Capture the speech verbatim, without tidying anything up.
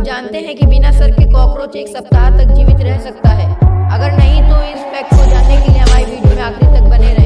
जानते हैं कि बिना सर के कॉकरोच एक सप्ताह तक जीवित रह सकता है? अगर नहीं तो इस फैक्ट को जानने के लिए हमारी वीडियो में आखिरी तक बने रहें।